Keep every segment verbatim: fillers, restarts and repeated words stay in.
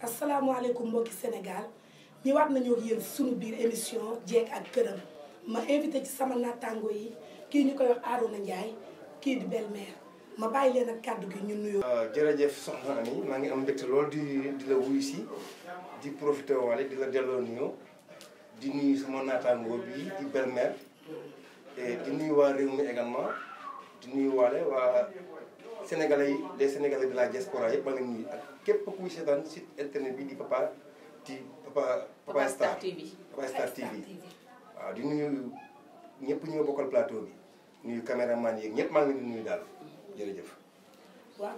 asalaamaaleykum mbokki Sénégal ñëwaat nañoo ak yéen sunu biir émission jeeg ak këram ma invité ci sama naataango yi kii ñu koy wax Arouna Ndiaye kii di belle-mère ma bàyyi leen ak kàddu gi ñu nuyoo. jërëjëf soxna Ami maa ngi am mbégte lool di di la wuyu si di profité waale di la delloo nuyoo di nuyu sama naataango bii di belle-mère et di nuyu waa réew mi également di nuyu waale waa Sénégalais yi les Sénégalais de la diaspora yëpp maa ngi nuyu ak képp kuy seetaan site internet bi di papa di papa Papa Star T V Papa Star T V waaw di nuyu ñëpp ñu ma bokkal plateau bi nuyu caméraman yeeg ñëpp maa ngi leen di nuyu daal jërëjëf. waaw.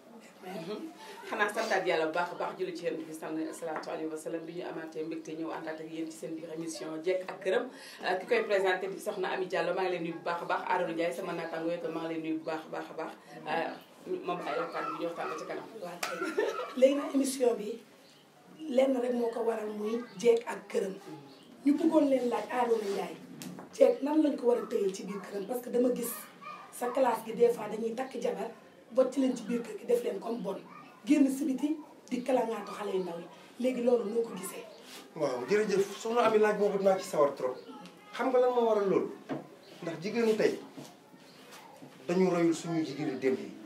xanaa santaat yàlla bu baax a baax julli ci yéen bi sallallahu alayhi wa sallam bi ñu amaatee mbégte ñëw àndaat ak yéen ci seen biir émission jeeg ak këram ki koy présenté di soxna Ami Diallo maa ngi leen nuyu bu baax a baax Arouna Ndiaye sama naataango yooyu maa ngi leen nuyu bu baax a baax a baax moom ay kàddu bi ñu waxtaan ba ci kanam. waaw kay léegi nag émission bi lenn rek moo ko waral muy jeeg ak këram ñu bëggoon leen laaj Arouna Ndiaye jeeg nan lañ ko war a téye ci biir këram parce que dama gis sa classe gi des fois dañuy takk jabar bot ci leen ci biir kër gi def leen comme bon génn si biti di kalangaatu xale yu ndaw yi léegi loolu noo ko gisee. waaw jërëjëf soxna Ami laaj boobu dinaa ci sawar trop xam nga lan moo waral loolu ndax jigéenu tey dañu royul suñu jigéenu démb yi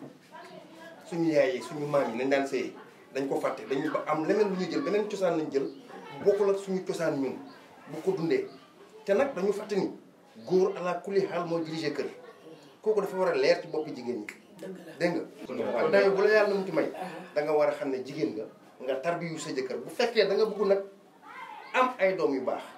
suñu yaay yi suñu maam yi nañ daan sëyee dañ ko fàtte dañu ba am leneen lu ñuy jël beneen cosaan lañ jël bokkul ak suñu cosaan ñun bu ko dundee te nag dañu fàtte ni góor ala kulli xaal moo dirigé kër kooku dafa war a leer ci boppi jigéen ñi. dégg nga waaw dayo bu la yàlla na mu ci may da nga war a xam ne jigéen nga nga tarbiyu sa jëkkër bu fekkee da nga bëgg nag am ay doom yu baax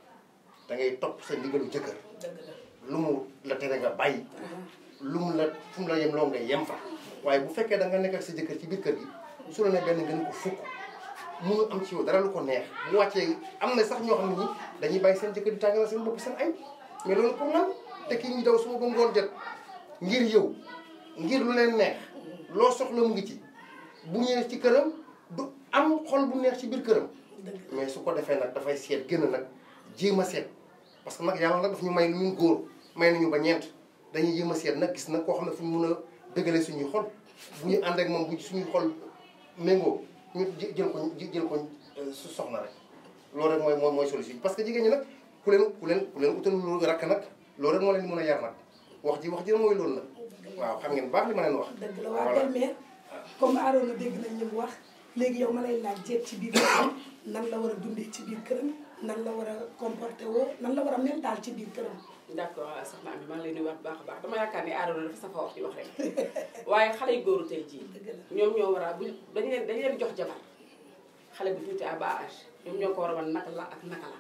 da ngay topp sa ndigalu jëkkër lu mu la tere nga bàyyi lu mu la fu mu la yem loo nga yem fa waaye bu fekkee da nga nekk ak sa jëkkër ci biir kër gi su la ne benn nga ne ko fukk mënu am ci yow dara lu ko neex bu wàccee am na sax ñoo xam ne ñi dañuy bàyyi seen jëkkër di tàngal seen bopp seen ay mais loolu pour lan te kii ñu daw suma ba ngoon jot ngir yow ngir lu leen neex loo soxla mu ngi ci bu ñëwee ci këram du am xol bu neex ci biir këram mais su ko defee nag dafay seet gën a nag jéem a seet parce que nag yàlla nag daf ñu may lu ñun góor may nañu ba ñeent dañuy jéem a seet nag gis nag koo xam ne fu ñu mun a dëgale suñuy xol bu ñu ànd ak moom bu suñuy xol méngoo ñu jël ko jël ko su soxna rek loolu rek mooy mooy mooy solution parce que jigéen ñi nag ku leen ku leen ku leen utal lu rakk nag loolu rek moo leen mën a yar nag wax ji wax ji mooy loolu nag waaw xam ngeen baax li ma leen wax. dëgg la waa belle-mère comme Arouna dégg nañ li mu wax léegi yow ma lay laaj jeeg ci biir këram nan la war a dundee ci biir këram nan la war a comporté woo nan la war a mel daal ci biir këram. d'accord soxna Ami maa ngi lay nuyuwaat bu baax a baax dama yaakaar ni Arouna dafa safa wax di wax rek waaye xale yu góoru tey jii ñoom ñoo war a bu dañu leen dañu leen jox jabar xale bi tuuti à bas âge ñoom ñoo ko war a wan naka la ak naka la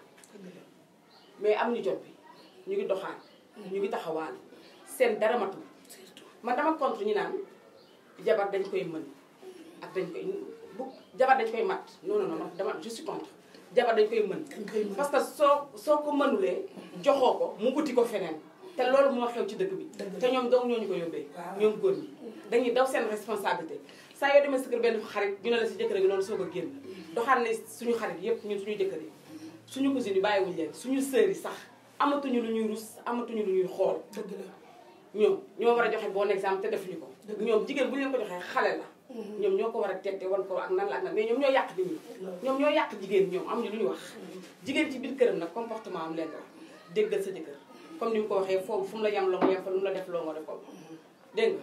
mais am ñu jot bi ñu ngi doxaan ñu ngi taxawaal seen dara matul man dama contre ñu naan jabar dañ koy mën ak dañ koy bu jabar dañ koy mat non non non dama je suis contre jabar dañ koy mën parce que soo soo ko mënulee joxoo ko mu uti ko feneen te loolu moo xew ci dëkk bi te ñoom dong ñoo ñu ko yóbbee ñoom góor ñi dañuy daw seen responsabilité saa yoo demee sa kër benn xarit ñu ne la si jëkkër gi noonu soog a génn doxaan ne suñu xarit yëpp ñun suñu jëkkër yi suñu cousine yi bàyyiwuñu leen suñu sœur yi sax amatuñu lu ñuy rus amatuñu lu ñuy xool dëgg la ñoom ñoo war a joxe bon exemple te defuñu ko ñoom jigéen bu ñu leen ko joxee xale la ñoom ñoo ko war a tette wan ko ak nan la ak nan mais ñoom ñoo yàq nit ñi ñoom ñoo yàq jigéen ñoom amuñu lu ñu wax jigéen ci biir këram nag comportement am leen la déggal sa jëkkër comme ni mu ko waxee foofu fu mu la yam loo nga yam fa lu mu la def loo nga def ko dégg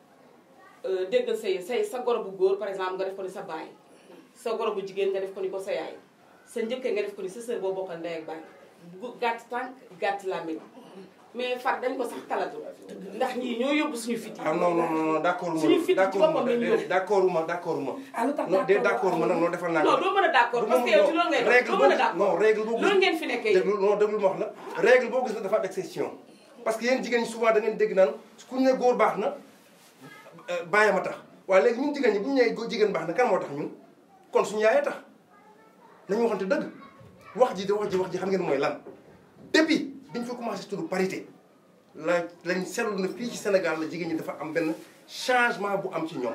nga déggal say say sa goro bu góor par exemple nga def ko ni sa baay sa goro bu jigéen nga def ko ni ko sa yaay sa njëkkee nga def ko ni sa sœur boo bokkal ndey ak baay gàtt tànk gàtt làmmiñ mais far dañ ko sax talatu ndax ñii ñoo yóbbu suñu fit yi. ah non non non d'accord suñu fit ci boppam la ñu yóbbu d'accord ma d'accord ma. ah lu tax non de d'accord ma nag non defal naa ko. non doo mën a d'accord parce que yow ci loolu ngay doon doo mën a d'accord non règle boobu loolu ngeen fi nekkee déglu non déglu ma wax la règle boo gis na dafa am exception parce que yéen jigéen ñi souvent da ngeen dégg naan ku ñu ne góor baax na bàyyi ma tax waaye léegi ñun jigéen ñi bu ñu nee jigéen baax na kan moo tax ñun kon suñu yaayee tax nañu waxante dëgg wax ji de wax ji wax ji xam ngeen mooy lan depuis biñ fa commencé tudd parité la lañ seetlu na fii ci Sénégal la jigéen ñi dafa am benn changement bu am ci ñoom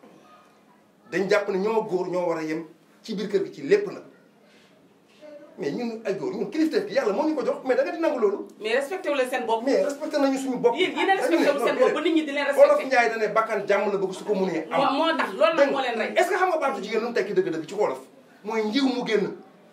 dañ jàpp ne ñoo góor ñoo war a yem ci biir kër gi ci lépp nag mais ñun ay góor ñun kilifteef gi yàlla moo ñu ko jox mais da nga di nangu loolu. mais respecté wu leen seen bopp. mais respecté nañu suñu bopp. yéen yéen a respecté wu seen bopp ba nit ñi di leen respecté. Wolof Njaay da ne bakkan jàmm la bëgg su ko mënee am. moo moo tax loolu nag moo leen rey. est-ce que xam nga baatu jigéen lu mu tekki dëgg-dëgg ci wolof mooy njiw mu génn.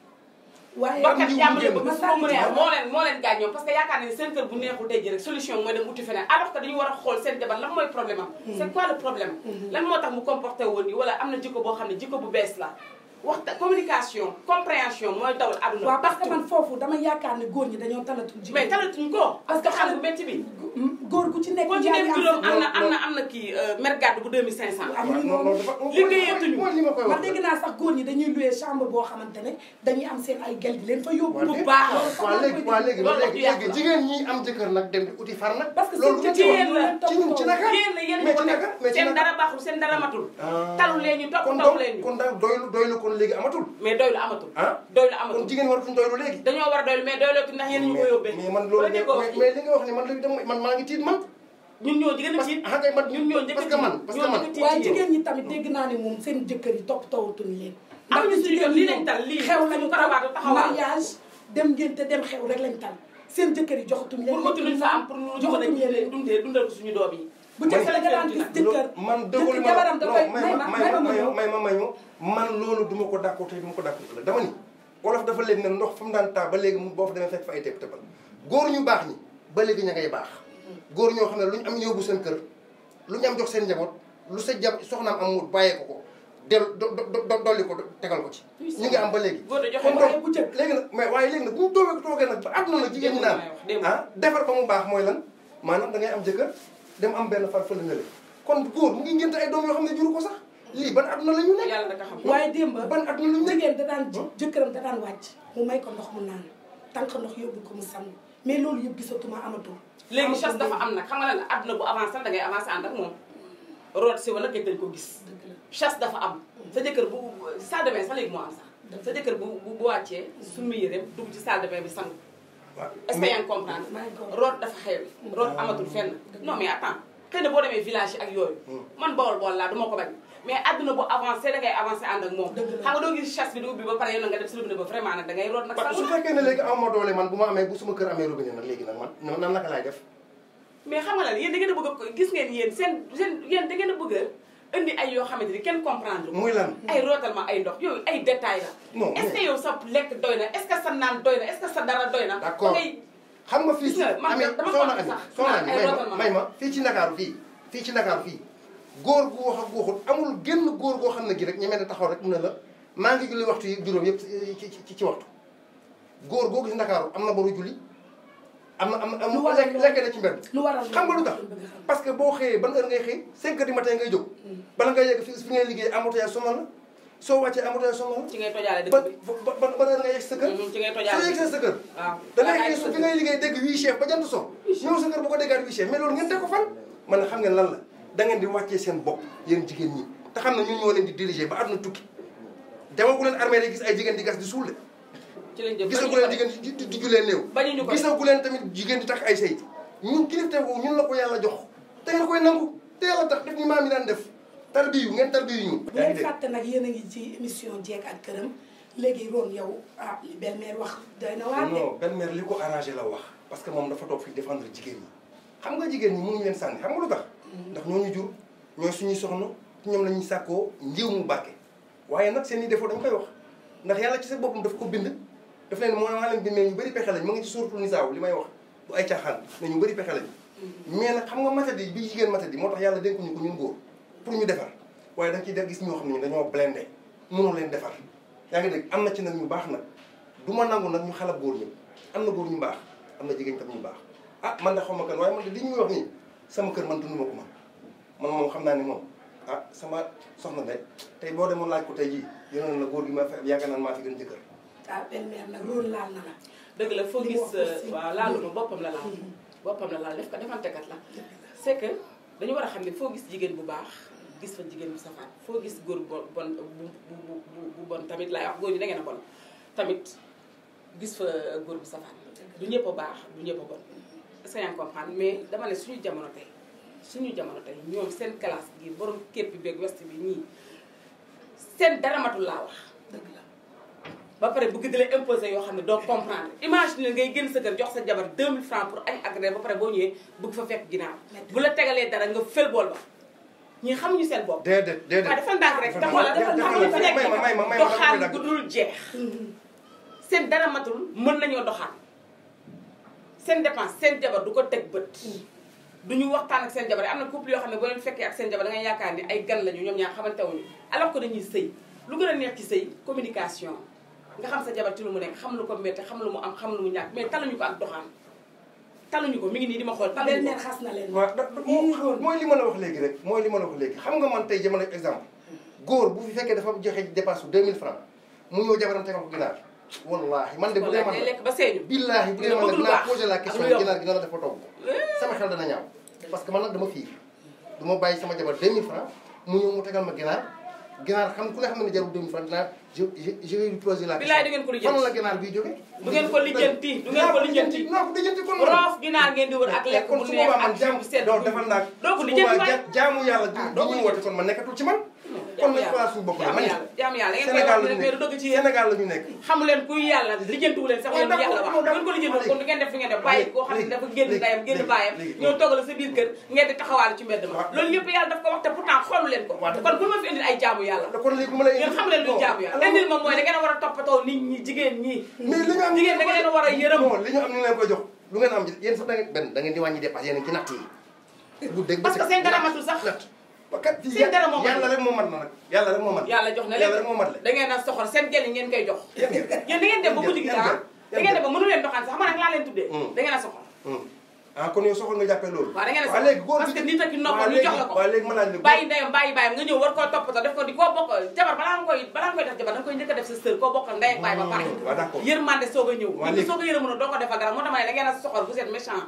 waaye bakkat jàmbale ba ma su ko mënee moo leen moo leen gaañ ñoom parce que yaakaar ne seen kër bu neexul tey ji rek solution mooy dem uti feneen alors que dañu war a xool seen jabar lan mooy problème am c'est quoi le problème lan moo tax mu comporté woon nii wala am na jikko boo xam ne jikko bu bees la waxta communication compréhension mooy dawal àdduna waaw parce que man foofu dama yaakaar ne góor ñi dañoo talatul jigéen mais talatuñ ko parce que xale bu métti bi góor gu ci nekk boo ci yaa dem ngi kilo am am na am na am na kii mère gàddu bu deux mille cinq cent am na noonu liggéeyatuñu mooy li ma koy man wax. dégg naa sax góor ñi dañuy loué chambre boo xamante ne dañuy am seen ay gel di leen fa yóbbu bu baax waaw léegi waaw léegi loolu léegi du yàq léegi la. jigéen ñi am jëkkër nag dem di uti far nag. parce que loolu seen ci jigéen wax la ci ñun ci naka. yéen la yéen mais ko ci naka mais teg ci seen naka. dara baaxul seen dara matul Ah. talu leen ñu topp kon taw donc leen ñu kon daal doylu doylu kon léegi amatul. mais doylu amatul ah doylu kon amatul jigéen waratuñ doylu léegi. dañoo war a doylu mais doylootu ndax yéen ñu ko yóbbee mais man loolu Loolu déggoo wax mais mais li nga wax ni man léegi dama man maa ngi tiit man. ñun ñoo jigéen a parce tiit que ah kay man ñun ñoo njëkk a parce que man parce que man. tiit waaye jigéen ñi tamit dégg naa ne moom seen jëkkër yi topp tawatuñ leen am ñu suñu lii lañ tal lii xew lañu suñu karawaatu tal taxawaal mariage dem ngénte dem xew rek lañ tal seen jëkkër yi joxatuñ leen pour uti luñ fa am pour lu mën a joxatuñ leen dundee dundal ko suñu doom yi bu njëkk la nga daan gis jëkkër man dëggul jëkkër ma jabaram da koy may may ma ma may ma may ma may ma may ma man loolu duma ko dàkkoo tey duma ko dàkkoo ëllëg dama ni wolof dafa léegi ne ndox fa mu daan taa ba léegi mu boo fa demee fekk fa ay tepp teppal góor ñu baax ñi ba léegi ña ngay baax góor ñoo xam ne lu ñu am yóbbu seen kër lu ñu am jox seen njaboot lu sa jab soxnaam am mu bàyyee ko ko del do do dolli ko tegal ko ci ñu ngi am ba léegi góor de joxe kon waaye donc bu njëkk léegi nag mais waaye léegi nag bu ñu toogee toogee nag ba àdduna nag jigéen ñi naan ah defar ba mu baax mooy lan maanaam da ngay am jëkkër dem am benn far fële ngële kon góor mu ngi ngénte ay doom yoo xam ne juru ko sax lii ban àdduna la ñu nekk yàlla da ko xam waaye démb ban àdduna la ñu nekk jigéen da daan jëkkëram da daan wàcc mu may ko ndox mu naan tànk ndox yóbbu ko mu sangu mais loolu yëpp gisatuma amatul léegi chasse dafa am nag xam nga ne àdduna bu avancé da ngay avancé ànd ak moom root si wala gëj dañ ko gis chasse dafa am sa jëkkër bu salle de bain sax léegi moo am sax sa jëkkër bu bu wàccee suñu yëreem dugg ci salle de bain bi sangu est-ce que yaa ngi comprendre root dafa xew root amatul fenn non mais attends xëy na boo demee village yi ak yooyu man bool bool laa du ma ko bañ mais àdduna bu avancé da ngay avancé ànd ak moom xam nga doo gis chasse bi di ubbi ba pare yow na nga dem si robinet ba vraiment nag da ngay root nag parce que su sangu fekkee ne léegi amoo doole man bu ma amee bu suma kër amee robinet nag léegi nag man nan naka laay def mais xam nga lan yéen da ngeen a bëgg a gis ngeen yéen seen seen yéen da ngeen a bëgg a indi ay yoo xamante ni kenn comprendre muy lan ay rootal ma ay ndox yooyu ay détails la non est-ce que yow sa lekk doy na est-ce que sa naan doy na est-ce que sa dara doy na d'accord da ngay xam nga fii gis nga man amee dama soxna ko ami sax soxna ami ay may rootal ma ma may ma fii ci Ndakaaru fii fii ci Ndakaaru fii góor gu wax ak waxut amul génn góor goo xam ne gi rek ñemee na taxaw rek mu ne la maa ngi julli waxtu yi juróom yëpp ci ci ci waxtu góor goo gis Ndakaaru am na boru julli am na am na am na lekk lekk na ci mbedd lu waral xam nga lu tax parce que boo xëyee ban heure ngay xëy cinq heures du matin ngay jóg bala ngay yegg fi fi ngay liggéey embouteillage sonal la soo wàccee embouteillage sonal la ci ngay tojaale ba dëkk bi ba ban heure ngay yegg sa kër ci ngay soo tojaale yegg sa kër waaw da ngay xëy su fi ngay liggéey dégg huit chef ba jant so ñëw sa kër bu ko déggaat huit chef mais loolu ngeen teg ko fan man na xam ngeen lan la da ngeen di wàccee seen bopp yéen jigéen ñi te xam ne ñun ñoo leen di diriger ba àdduna tukki demagu leen armée yi gis ay jigéen di gas di suul de ci lañ jëm gisagu leen jigéen di di julee néew bañu ñu ko gisagu leen tamit jigéen di tax ay sëy ñun kilifte boobu ñun la ko yàlla jox te ngeen koy nangu te yàlla tax def ni maam yi daan def tarbiyu ngeen tarbiyu ñu bu leen fàtte nag yéen a ngi ci émission jeeg ak këram léegi roon yow ah li belle-mère wax doy na waar de non belle-mère li ko arrangé la wax parce que moom dafa toog fi défendre jigéen ñi xam nga jigéen ñi mënuñu leen sànni xam nga lu tax ndax ñoo ñu jur ñooy suñuy soxna ñoom la ñuy sàkkoo njiw mu barke waaye nag seen i défaut dañ koy wax ndax yàlla ci sa boppam daf ko bind daf leen moo maa leen bind mais ñu bëri pexe lañ mu ngi ci suuratul Nisaa li may wax du ay caaxaan mais ñu bëri pexe lañ mais nag xam nga matadi bi jigéen matadi moo tax yàlla dénkuñu ko ñun góor pour ñu defar waaye da ciy def gis ñoo xam ne ñu dañoo blindé mënoo leen defar yaa ngi dégg am na ci nag ñu baax nag du ma nangu nag ñu xalab góor ñi am na góor ñu baax am na jigéen tam ñu baax ah man da xaw ma kan waaye man de li ñuy wax nii sama kër man dund ma ko man man moom xam naa ne moom ah sama soxna de tey boo demoon laaj ko tey jii yéen la góor gi ma fe yaakaar naa maa fi gën jëkkër ah belle-mère nag roon laal na la dëgg la foo li mu gis wax aussi. waaw laaluma boppam la laal boppam la laal def ko defantekat la c'est que dañu war a xam ne foo gis jigéen bu baax gis fa jigéen bu safaan foo gis góor bu bon bu bu bu bu bon tamit laay wax góor ñi da ngeen a bon tamit gis fa góor bu safaan du ñëpp a baax du ñëpp a bon est-ce que yaa ngi comprendre mais dama ne suñu jamono tey suñu jamono tey ñoom seen classe gi borom képp beeg west bi ñii seen dara matul laa wax dëgg la ba pare bëgg di la imposer yoo xam ne doo comprendre imagine ngay génn sa kër jox sa jabar deux mille francs pour añ ak reer ba pare boo ñëwee bëgg fa fekk ginnaaw bu la tegalee dara nga fël bool ba ñii xamuñu seen bopp. déedéet déedéet waaw dafa ndànk rek. dafa taxawal dafa ndànk ndànk may ma may ma may ma doxaan gu dul jeex. seen dara matul mën nañoo doxaan. seen dépense seen jabar du ko teg bët. du ñu waxtaan ak seen jabar yi am na couple yoo xam ne boo leen fekkee ak seen jabar da ngay yaakaar ni ay gan lañu ñoom ñaar xamante wuñu alors que dañuy sëy lu gën a neex ci sëy communication nga xam sa jabar ci lu mu nekk xam lu ko métti xam lu mu am xam lu mu ñàkk mais taluñu ko ak doxaan taluñu ko mi ngi nii di ma xool taluñu ko xas na leen waaw mooy li ma la wax léegi rek mooy li ma la wax léegi xam nga man tey jamono exemple góor bu fi fekkee dafa joxe dépense bu deux mille francs mu ñëw jabaram tegal ko ginaar wallahi man de bu dee man la lekk ba seeñu billaahi bu dee man la dinaa posé la question ginaar gi na la dafa togg sama xel dana ñaaw parce que man nag dama fiir du ma bàyyi sama jabar deux mille francs mu ñëw mu tegal ma ginaar ginaar xam ku ne xam ne jarul deux mille francs dinaa je je je vais lui poser la question bilaay du ngeen ko lijjanti fan la ginaar biy jóge du ngeen ko lijjanti du ngeen ko lijjanti non ko lijjanti kon roof ginaar ngeen di wër ak lekk bu neex ak jàmm sedd doo defal naag doo ko lijjanti waay jaamu yàlla du ñu woote kon ma nekkatul ci man kon nañ xoolal suñu bopp la man jaamu yàlla ngeen koy wax mais du dëgg ci yéen Sénégal la ñu nekk xamu leen kuy yàlla lijjantiwu leen sax yéen lu yàlla wax ngeen ko lijjanti kon du ngeen def fi ngeen def bàyyi koo xam ne dafa génn ndayam génn baayam ñëw toggal sa biir kër ngeen di taxawaale ci mbedd ma loolu yëpp yàlla daf ko wax te pourtant xoolu leen ko kon bu ma fi indil ay jaamu yàlla kon léegi ma lay ngeen xam leen luy jaamu yàlla indil moom mooy da ngeen a war a toppatoo nit ñi jigéen ñi mais li ñu am jigéen da ngeen a war a yërëm li ñu am ñu leen koy jox lu ngeen am yéen sax da ngeen benn da ngeen di wàññi dépasse yéen ci natt yi bu dégg parce que seen dara matul sax kat seen dara moo mat yàlla rek moo mat na nag yàlla rek moo mat yàlla jox na yàlla rek moo mat la da ngeen a soxor seen gel yi ngeen koy jox yéen da ngeen dem ba mujj gi ah da ngeen dem ba mënu leen doxaan sax man nag laa leen tuddee da ngeen a soxor ah kon yow soxor nga jàppee loolu waaw da ngeen a waaw léegi soxor góor parce que nit ak noppam ñu jox la ko waaw léegi ma laaj la bàyyi ndeyam bàyyi bàyyam nga ñëw war koo toppatoo def ko di koo bokk jabar balaa nga koy balaa nga koy def jabar da nga koy njëkk a def sa sœur koo bokkal ndey ak baay ba pare waaw d'accord yërmande soog a ñëw waaw nit soog a yërëmën doo ko defal dara moo tax ma ne da ngeen a soxor vous êtes méchant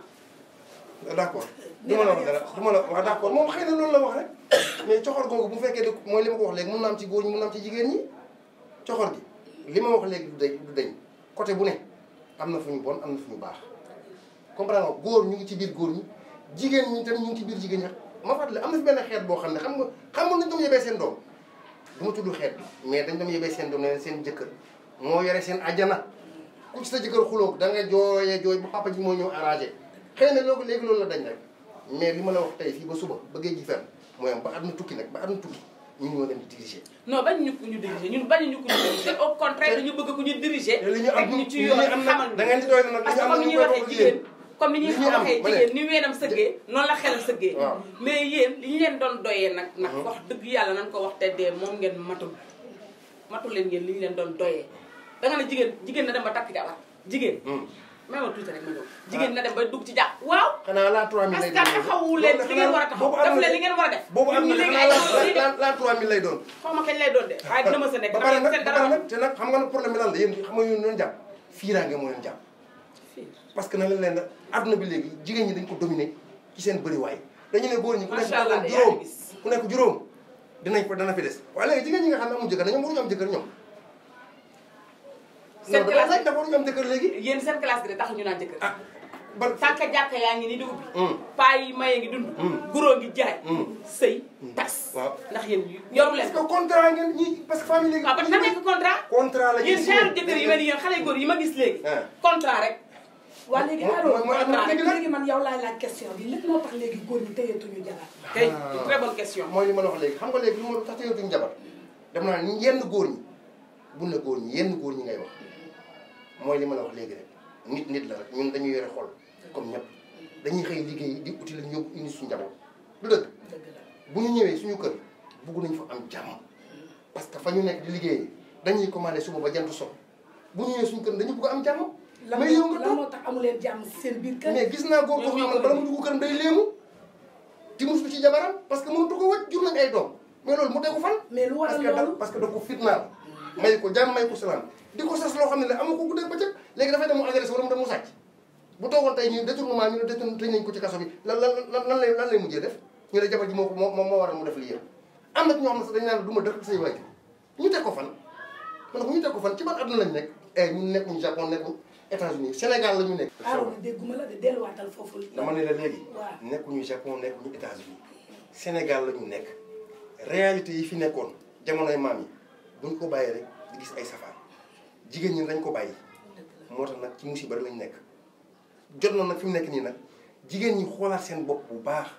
d'accord du ma la wax dara du ma la waaw d'accord moom xëy na loolu la wax rek mais coxor googu bu fekkee de mooy li ma ko wax léegi mun na am ci góor ñi mun na am ci jigéen ñi coxor gi li ma wax léegi du dañ du dañ côté bu ne am na fu ñu bon am na fu ñu baax comprendre nga góor ñu ngi ci biir góor ñi jigéen ñi tam ñu ngi ci biir jigéen ñi ma fàttali am na fi benn xeet boo xam ne xam nga xam nga nañ doom yebee seen doom du ma tudd xeet bi mais dañ doom yebee seen doom ne leen seen jëkkër moo yore seen ajjana ku ci sa jëkkër xuloo da nga jooyee jooy ba papa ji moo ñëw arrangé xëy na loolu léegi loolu la dañ rek mais li ma la wax tey fii ba suba ba géej gi fenn mooy am ba àdduna tukki nag ba àdduna tukki ñun ñoo leen di diriger. non bañ ñu ko ñu diriger ñun bañ ñu ko ñu diriger au contraire dañu bëgg ku ñu diriger. li ñu am ñu ci yoon xamal da ngeen di doy nag parce que comme ni ñuy waxee jigéen comme ni ñuy waxee jigéen ni weenam sëggee noonu la xelam sëggee mais yéen li ñu leen doon doyee nag nag wax dëgg yàlla nañ ko wax te dee moom ngeen matul matul leen ngeen li ñu leen doon doyee da nga ne jigéen jigéen na dem ba takk jabar jigéen may ma tuuti rek ma ñëw jigéen na dem ba dugg ci jàpp waaw xanaa la trois mille lay doon parce que taxawu leen li ngeen war a taxaw def leen li ngeen war a def boobu am na la la trois mille lay doon xaw ma kañ lay doon de waaye dina ma sa nekk ba pare nag ba pare nag te nag xam nga nag problème bi lan la yéen xam nga yéen leen jàpp fiiraange moo leen jàpp parce que na leen leen adduna bi léegi jigéen ñi dañ ko dominer ci seen bëriwaay dañu ne góor ñi ku nekk juróom ku nekk juróom dinañ ko dana fi des waaye léegi jigéen ñi nga xam ne amul jëkkër ñoom waruñu am jëkkër ñoom seen classe dafa waruñu am jëkkër léegi yéen seen classe bi de tax ñu naan jëkkër ah ba tànk jàkka yaa ngi ni di ubbi paa yi maye ngi dund guróo ngi jaay sëy tas waaw ndax yéen yoru leen parce que contrat ngeen ñi parce que famille léegi waaw ba na nekk contrat contrat la yéen genre jëkkër yi mel ni yéen xale góor yi ma gis léegi contrat rek waa léegi alors léegi man yow laay laaj question bi lépp moo tax léegi góor ñi téyetuñu jabar kay très bonne question mooy li ma la wax léegi xam nga léegi lu ma tax téyetuñu jabar dem naa ni yenn góor ñi bu ne góor ñi yenn góor ñi ngay wax mooy li ma la wax léegi rek nit nit la rek ñun dañuy yore xol comme ñëpp dañuy xëy liggéey di uti lañu yóbbu indi suñu njaboot du dëgg bu ñu ñëwee suñu kër bugg nañ fa am jàmm parce que fa ñu nekk di liggéey dañuy commandé suba ba jant so bu ñu ñëwee suñu kër dañu bugg am jàmm mais yow nga lan moo tax amu leen jàmm seen biir kër mais gis naa góor boo xam ne bala mu dugg këram day léemu ti muslu ci jabaram parce que mënatu ko wëcc jur nañ ay doom mais loolu mu tegu fan mais lu waral loolu parce que da ko fitnaal may ko jàmm may ko salaam di ko sas loo xam ne ne amu ko guddeeg bëccëg léegi dafay dem mu agressé wala mu dem mu sàcc bu toogoon tey ñu détournement ñu ne détourné tëj nañ ko ci kaso bi lan lan lan lay lan lay mujjee def ñu ne jabar ji moo ko moo moo waral mu def lii yëpp am na ñoo xam ne sax dañu naan du ma dëkk say waajur ñu teg ko fan man ko ñu teg ko fan ci ban àdduna lañ nekk eh ñun nekkuñu Japon nekkuñu États-Unis Sénégal la ñu nekk Arona dégguma la de delluwaatal foofu dama ne la léegi waaw nekkuñu Japon nekkuñu États-Unis Sénégal la ñu nekk réalité yi fi nekkoon jamonoy maam yi buñ ko bàyyi rek di gis ay safar jigéen ñi dañ ko bàyyi moo tax nag ci musiba lañ nekk jot na nag fi mu nekk nii nag jigéen ñi xoolaat seen bopp bu baax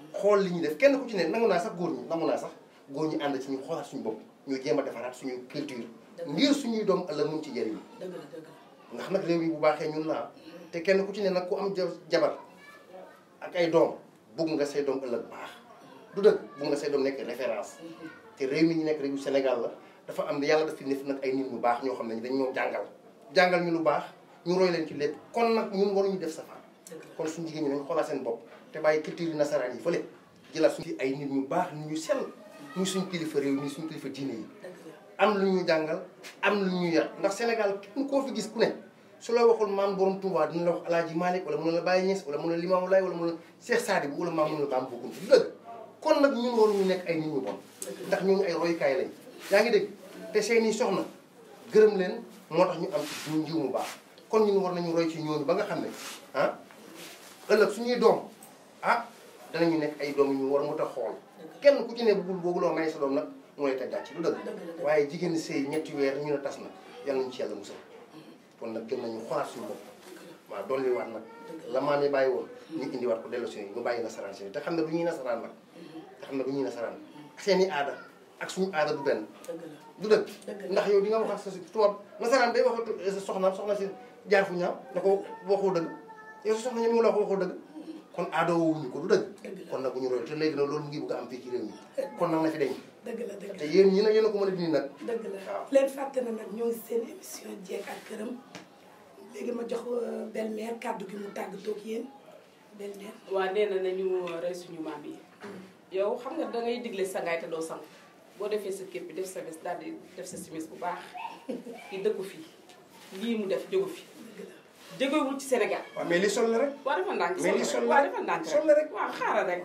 xool li ñuy def kenn ku ci ne nangu naa sax góor ñi nangu naa sax góor ñi ànd ci ñu xoolaat suñu bopp ñu jéem a defaraat suñu culture ngir suñuy doom ëllëg mun ci jëriñu ndax nag réew yi bu baaxee ñun la te kenn ku ci ne nag ku am jabar ak ay doom bugg nga say doom ëllëg baax du dëgg bugg nga say doom nekk référence te réew mi ñu nekk réewu Sénégal la dafa am yàlla daf fi def nag ay nit ñu baax ñoo xam ne dañ ñoo jàngal jàngal ñu lu baax ñu roy leen ci lépp kon nag ñun waruñu def safaan kon suñu jigéen ñi nañ xoolaat seen bopp te bàyyi culture nasaraan yi fële jëlaat suñu ay nit ñu baax nit ñu sell muy suñu kilifa réew mi suñu kilifa diine yi am lu ñu jàngal am lu ñu yar ndax Sénégal kenn koo fi gis ku ne su la waxul maam borom Touba dina la wax Alaaji Malick wala mun la Baye Niass wala mun la Limamou Laye wala mun la Cheikh Sadibou wala maam mun la maam Boukounta du dëgg kon nag ñun waruñu nekk ay nit ñu bon ndax ñooñu ay royukaay lañ yaa ngi dégg te seeni soxna gërëm leen moo tax ñu am ci ñu njiw mu baax kon ñun war nañu roy ci ñooñu ba nga xam ne ah ëllëg suñuy doom ah danañu nekk ay doom yu ñu war mu tax xool kenn ku ci ne bugul booguloo may sa doom nag mu lay teg gàcc du dëgg waaye jigéen sëy ñetti weer ñu ne tas na yàlla nañu ci yàlla musal kon nag gën nañu xoolaat suñu bopp waaw dolli waat nag la maam yi bàyyi woon ñu indiwaat ko dellu si ñu bàyyi nasaraan si te xam ne du ñuy nasaraan nag te xam ne du ñuy nasaraan seen i aada ak suñu aada du benn du dëgg ndax yow di nga wax ak sa tubaab nasaraan day wax sa soxnaam soxna si jaar fu ñaaw da ko waxoo dëgg yow sa soxna ñoom ñu la wax waxoo dëgg kon aada woowuñu ko du dëgg kon nag bu ñu roy te léegi nag loolu mu ngi bëgg a am fii ci réew mi kon nag na fi dañ dëgg la dëgg la te yéen ñi nag yéen a ko mën a dindi nag dëgg la leen fàtte na nag ñoo ngi seen émission jeeg ak këram léegi ma jox belle-mère kàddu gi mu tàggatoo ak yéen belle-mère waaw nee na nañu rey suñu maam yi yow xam nga dangay digle sangaay te doo sang boo defee sa képp bi def sa veste daal di def sa simis bu baax di dëkku fii lii mu def jógu fi jógewul ci Sénégal waaw mais li sol la rek waaw dafa ndànk mais li sol la waaw dafa ndànk sol la rek waaw xaaral rek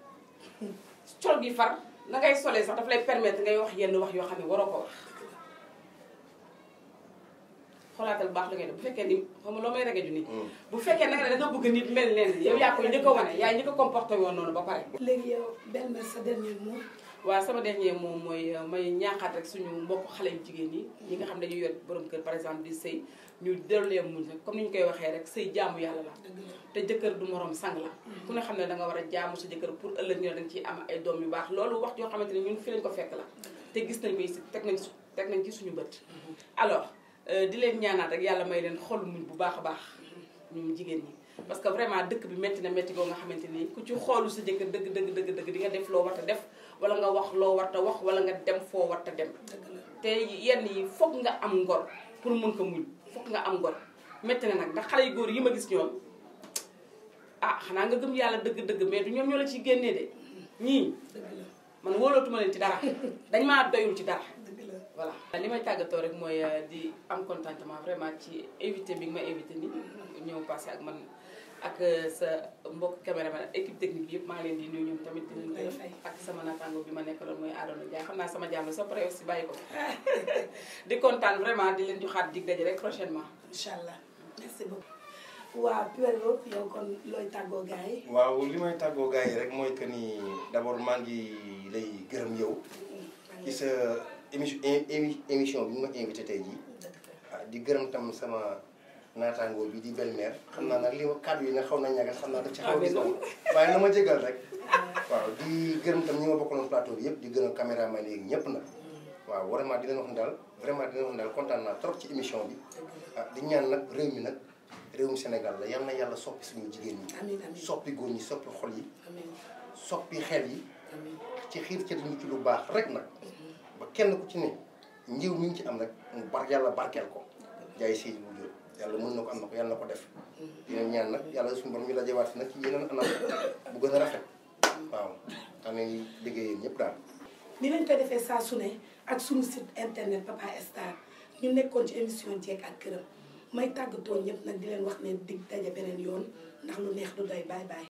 col gi far na ngay solee sax daf lay permettre ngay wax yenn wax yoo xam ne waroo ko wax xoolaatal baax la ngay def bu fekkee ni xam nga loo may rege ju nit bu fekkee nag da nga bëgg nit mel leen yow yaa koy njëkk a wane yaa njëkk a comporté woon noonu ba pare léegi yow belle-mère sa dernier mot waaw sama dernier moom mooy may ñaaxaat rek suñu mbokk xale yu jigéen ñi ñi nga xam ne dañuy yor borom kër par exemple di sëy ñu dellee muñ rek comme ni ñu koy waxee rek sëy jaamu yàlla la te jëkkër du morom sang la ku ne xam ne da nga war a jaamu sa jëkkër pour ëllëg ñu ne danga ciy am ay doom yu baax loolu wax joo xamante ne ñun fi lañ ko fekk la te gis nañ koy si teg nañ teg nañ ci suñu bët alors di leen ñaanaat rek yàlla may leen xol muñ bu baax a baax ñun jigéen ñi parce que vraiment dëkk bi métti na métti goo nga xamante ni ku ci xoolu sa jëkkër dëgg dëgg dëgg dëgg di nga def loo war a def wala nga wax loo war a wax wala nga dem foo war a dem te yenn yi foog nga am ngor pour mun ko muñ foog nga am ngor métti na nag ndax xale yu góor yi ma gis ñoom ah xanaa nga gëm yàlla dëgg-dëgg mais du ñoom ñoo la ciy génnee de ñii man wóolootuma leen ci dara dañ maa doyul ci dara voilà li may tàggatoo rek mooy di am contentement vraiment ci invité bi nga ma invité ni ñëw passé ak man ak sa mbokk caméraman ak équipe technique bi yëpp maa ngi leen di nuyu ñoom tamit di leen gërëm ak sama naataango bi ma nekkaloon mooy Adama Ndiaye xam naa sama jàmm sa pare aussi bàyyi ko di kontaan vraiment di leen joxaat dig daje rek prochainement incha allah merci beaucoup waaw Pierrot yow kon looy tàggoo gars yi waaw li may tàggoo gars yi rek mooy que ni d'abord maa ngi lay gërëm yow ci sa émission émission bi ñu ma invité tey jii di gërëm tam sama naataangoo bi di belle-mère xam naa nag li ma kàddu yi nga xaw na ñagas xam naa daf ci xaw gis waaye na ma jégal rek waaw di gërëm tam ñi ma bokkaloon plateau bi yëpp di gërëm caméraman yi ñëpp nag waaw vraiment di leen wax ne daal vraiment di leen wax ne daal kontaan naa trop ci émission bi ah di ñaan nag réew mi nag réewum Sénégal la yal na yàlla soppi suñu jigéen ñi soppi góor ñi soppi xol yi soppi xel yi ci xiir ci ñu ci lu baax rek nag ba kenn ku ci ne njiw mi ngi ci am rek mu bar yàlla barkeel ko jaay sëy bu jot yàlla mën na ko am na ko yàlla na ko def dina ñaan nag yàlla suñu borom ñu la jewaat nag ci yeneen anam bu gën a rafet waaw xam ne liggéey yéen ñëpp daal ni lañ koy defee saa su ne ak suñu site internet Papa Star ñu nekkoon ci émission jeeg ak këram may tàggatoo ñëpp nag di leen wax ne dig daje beneen yoon ndax lu neex du doy bye bye